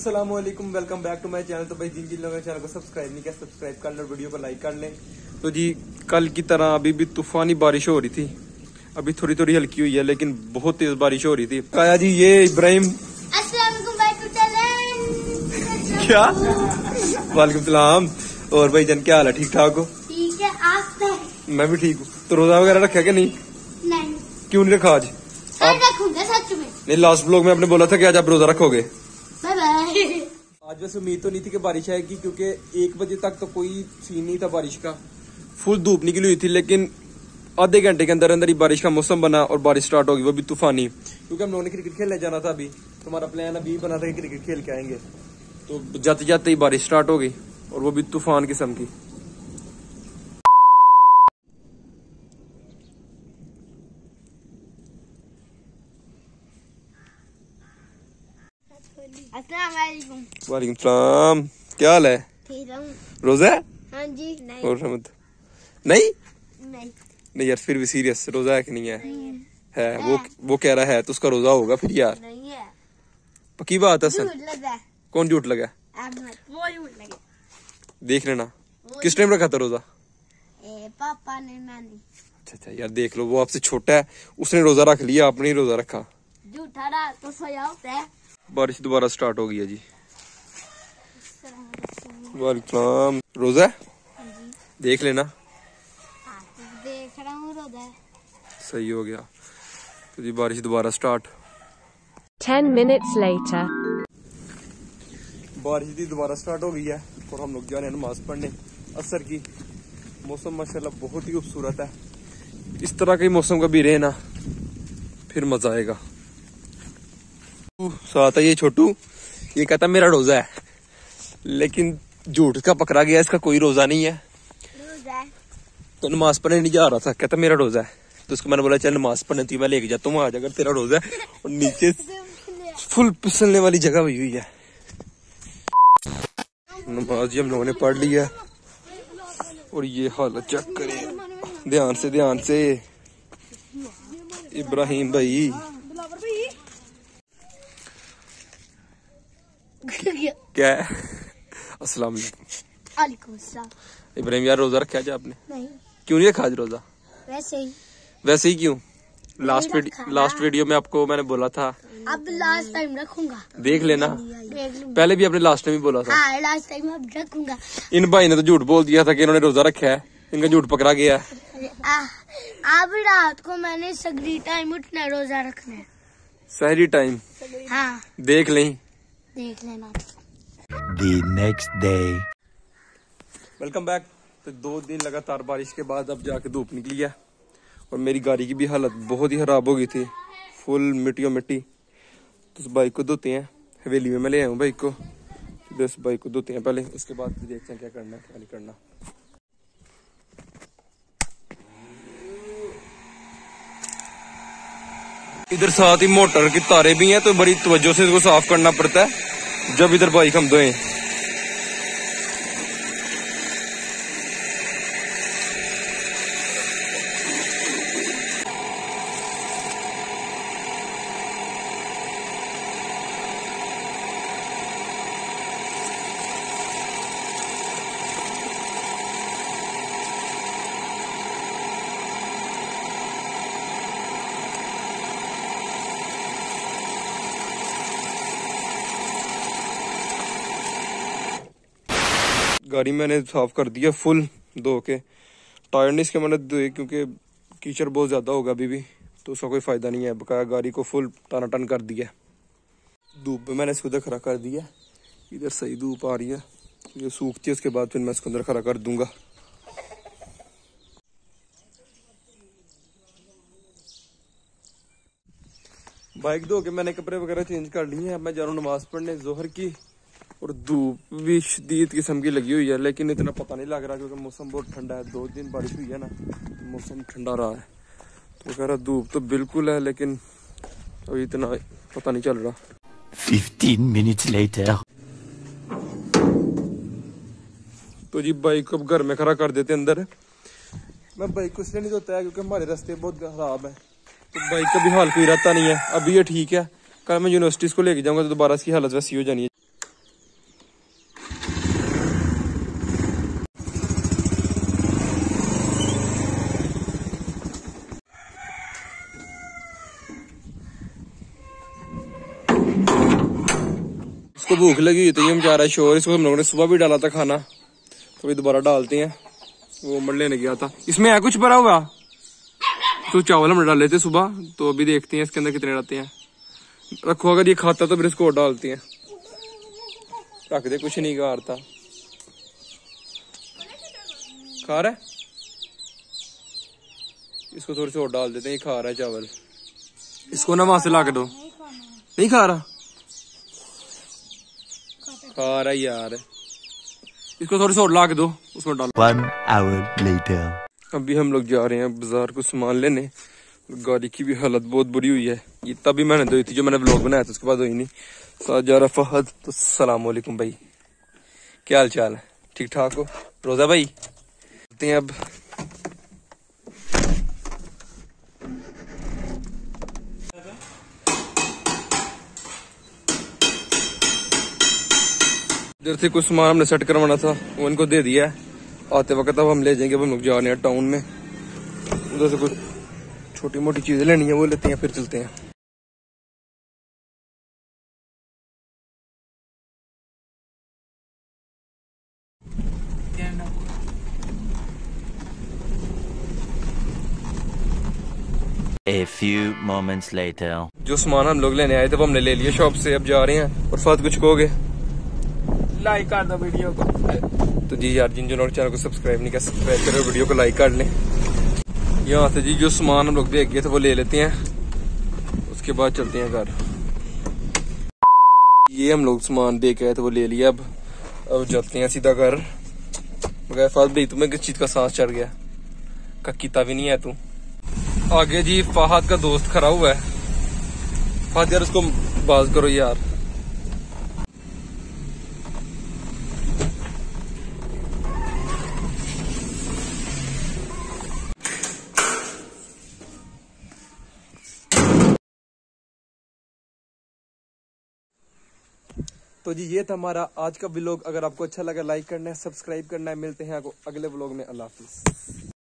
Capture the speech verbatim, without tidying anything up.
अस्सलाम वालेकुम, welcome back to my channel. तो भाई जिन जिन लोगों ने चैनल को सब्सक्राइब नहीं किया सब्सक्राइब कर लें, वीडियो को लाइक कर लें। तो जी कल की तरह अभी भी तूफानी बारिश हो रही थी, अभी थोड़ी थोड़ी हल्की हुई है लेकिन बहुत तेज बारिश हो रही थी। काया जी ये इब्राहिम क्या वालेकुम सलाम। और भाई जन क्या हाल है, ठीक ठाक हो? ठीक है, आप? मैं भी ठीक हूँ। तो रोजा वगैरह रखा क्या? नहीं नहीं। क्यों नहीं रखा आज? आप रखूंगा सच में। नहीं, लास्ट ब्लॉग में आपने बोला था कि आज आप रोजा रखोगे। Bye bye. आज वैसे उम्मीद तो नहीं थी कि बारिश आएगी, क्योंकि एक बजे तक तो कोई सीन नहीं था बारिश का, फुल धूप निकली हुई थी। लेकिन आधे घंटे के अंदर अंदर ही बारिश का मौसम बना और बारिश स्टार्ट होगी, वो भी तूफानी। क्योंकि हम लोगों ने क्रिकेट खेलने जाना था, अभी तो हमारा प्लान अभी बना था कि क्रिकेट खेल के आएंगे। तो जाते जाते ही बारिश स्टार्ट हो गई और वो भी तूफान किस्म की। अस्सलाम वालेकुम। वालेकुम सलाम, क्या हाल है? ठीक हूँ। रोजा है? हाँ जी। नहीं और रहमत नहीं नहीं नहीं यार, फिर भी सीरियस रोजा है कि नहीं है? है, है। वो वो कह रहा है तो उसका रोजा होगा फिर यार। नहीं है, पक्की बात है सर? झूठ लगा। कौन झूठ लगा? अहमद, वो झूठ लगा। देख लेना। किस टाइम रखा था रोजा? ए, पापा ने, मैंने। अच्छा अच्छा यार देख लो, वो आपसे छोटा है, उसने रोजा रख लिया, आपने ही रोजा रखा। झूठा रहा तो सोया होता है। बारिश दोबारा स्टार्ट हो गई है जी। वालेकुम, रोजा है? देख लेना। देख रहा हूँ रोजा। सही हो गया। तो जी बारिश दोबारा स्टार्ट। Ten minutes later. बारिश भी दोबारा स्टार्ट हो गई है और हम लोग जा रहे हैं नमाज पढ़ने असर की। मौसम माशाल्लाह बहुत ही खूबसूरत है। इस तरह के मौसम कभी रहे ना, फिर मजा आएगा। साथ है ये छोटू, ये कहता मेरा रोजा है, लेकिन झूठ का पकड़ा गया, इसका कोई रोजा नहीं है। रोजा तो नमाज पढ़ने नहीं जा रहा था, कहता मेरा रोजा है। तो उसको मैंने बोला चल नमाज पढ़ने थी, मैं लेके जाता हूँ आज, अगर तेरा रोजा है। और नीचे फुल फिसलने वाली जगह हुई हुई है। नमाज हम लोगों ने पढ़ ली है और ये हालत चेक करें, ध्यान से ध्यान से। इब्राहिम भाई क्या है? अस्सलाम वालेकुम। इब्राहिम यार रोजा रखा है आपने? नहीं। क्यों नहीं रखा आज रोजा? वैसे ही। वैसे ही क्यों? लास्ट वीडियो लास्ट वीडियो में आपको मैंने बोला था। अब लास्ट टाइम रखूंगा, देख लेना। देख लूंगा। पहले भी आपने लास्ट टाइम ही बोला था। हाँ, लास्ट टाइम अब रखूंगा। इन भाई ने तो झूठ बोल दिया था कि इन्होंने रोजा रखा है, इनका झूठ पकड़ा गया है। अब रात को मैंने सगरी टाइम उठना रोजा रखना है। सहरी टाइम? हाँ देख लें, देख लेना। The next day. Welcome back. तो दो दिन लगातार बारिश के बाद अब जाके धूप निकली है और मेरी गाड़ी की भी हालत बहुत ही खराब हो गई थी, फुल मिट्टियों मिट्टी। तो उस बाइक को धोते हैं, हवेली में मैं ले आया हूँ बाइक को। तो उस बाइक को धोते हैं पहले, उसके बाद देखते हैं क्या करना है क्या नहीं करना। इधर साथ ही मोटर की तारे भी हैं, तो बड़ी तवज्जो से इसको साफ करना पड़ता है जब इधर बाइक हम धोएं। गाड़ी मैंने साफ कर दिया फुल धो के। टायर नहीं इसके मैंने धोए क्योंकि कीचड़ बहुत ज्यादा होगा अभी भी, तो उसका कोई फायदा नहीं है। बकाया गाड़ी को फुल टना टन कर दिया। धूप में मैंने इसको उधर खड़ा कर दिया, इधर सही धूप आ रही है, ये सूखती है उसके बाद फिर मैं इसको अंदर खड़ा कर दूंगा। बाइक धो के मैंने कपड़े वगैरह चेंज कर लिए हैं। अब मैं जा रहा हूँ नमाज पढ़ने जोहर की, और धूप भी शदीद किस्म की लगी हुई है, लेकिन इतना पता नहीं लग रहा क्योंकि मौसम बहुत ठंडा है। दो दिन बारिश हुई है ना, तो मौसम ठंडा रहा है। तो कह रहा धूप तो बिल्कुल है, लेकिन अभी इतना पता नहीं चल रहा। Fifteen minutes later. तो जी बाइक को घर में खड़ा कर देते अंदर। मैं बाइक को इसलिए नहीं धोता है क्योंकि हमारे रास्ते बहुत खराब है, तो बाइक का भी हाल कोई रहता नहीं है। अभी ये ठीक है, कल मैं यूनिवर्सिटी को लेके जाऊंगा तो दोबारा इसकी हालत वैसी हो जानी है। इसको भूख लगी हुई थी, ये मचा रहा है शोर। इसको हम लोगों ने सुबह भी डाला था खाना, तो अभी दोबारा डालते हैं। वो मर लेने गया था। इसमें है कुछ भरा हुआ, तो चावल हम डाल लेते सुबह, तो अभी देखते हैं इसके अंदर कितने रहते हैं। रखो, अगर ये खाता तो फिर इसको और डालते हैं। रख दे, कुछ नहीं खारता। खा रहा है, इसको थोड़ी सी और डाल देते हैं। ये खा रहा है चावल, इसको ना वहां से ला के दो। नहीं खा रहा, खा रहा यार, इसको थोड़ी सी और ला के दो, उसमें डालो। One hour later. अभी हम लोग जा रहे हैं बाजार को सामान लेने। गाड़ी की भी हालत बहुत बुरी हुई है। ये तभी मैंने धोई थी, जो मैंने व्लॉग बनाया था उसके बाद धोई नहीं। साथ जा रहा फहद। तो सलाम वालेकुम भाई, क्या हाल चाल है? ठीक ठाक हो? रोजा भाई चलते हैं अब। इधर से कुछ सामान हमने सेट करवाना था, वो इनको दे दिया है। आते वक्त अब हम ले जाएंगे। अब हम लोग जा रहे हैं टाउन में। उधर से कुछ छोटी मोटी चीजें लेनी है, वो लेते हैं, फिर चलते हैं। A few moments later. जो सामान हम लोग लेने आए थे वो हमने ले लिया शॉप से। अब जा रहे हैं। और साथ कुछ कहोगे? लाइक कर दो वीडियो को। तो जी यार, जिन जिन लोग चैनल को सब्सक्राइब नहीं किया, सब्सक्राइब करो, वीडियो को लाइक कर लें। यहाँ से जी जो सामान हम लोग देख गए थे वो ले लेते हैं, उसके बाद चलते हैं घर। ये हम लोग सामान देख गए थे वो ले लिया। अब अब चलते हैं सीधा घर। मगर फाद भाई, तुम्हें किस चीज का सांस चढ़ गया? कक्कीता भी नहीं है तू। आगे जी फहद का दोस्त खड़ा हुआ है। फहद यार, उसको बाज करो यार। तो जी ये था हमारा आज का व्लॉग। अगर आपको अच्छा लगा लाइक करना है, सब्सक्राइब करना है। मिलते हैं आपको अगले व्लॉग में। अल्लाह हाफिज।